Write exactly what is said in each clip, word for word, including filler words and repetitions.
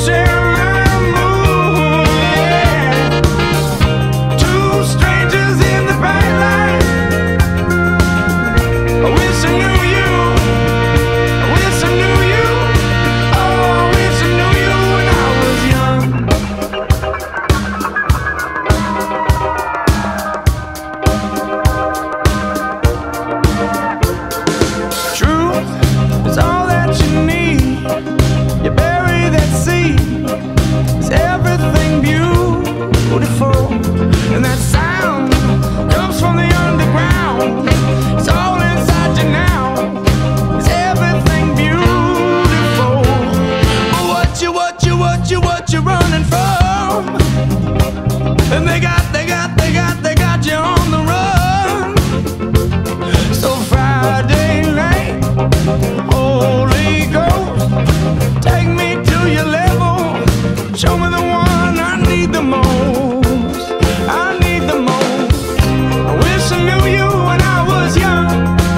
And they got, they got, they got, they got you on the run. So Friday night, Holy Ghost, take me to your level. Show me the one I need the most. I need the most. I wish I knew you when I was young.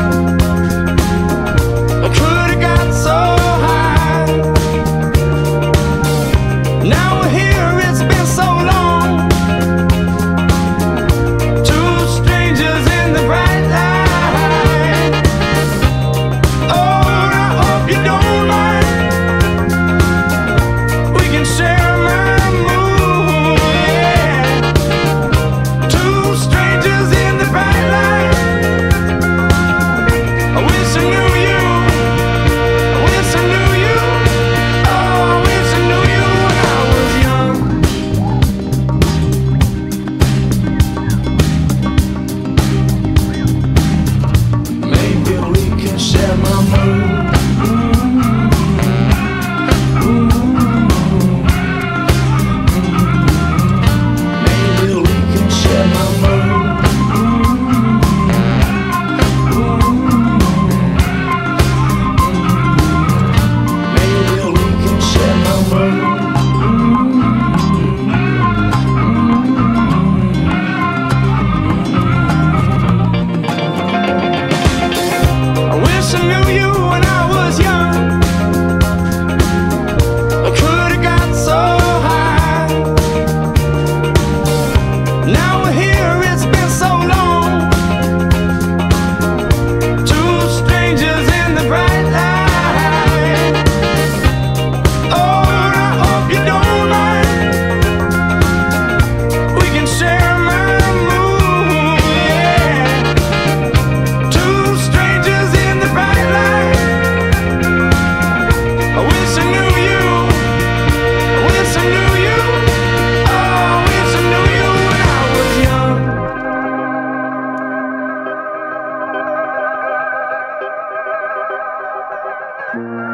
I could have got so high. Now we're here, it's been so long. Bye.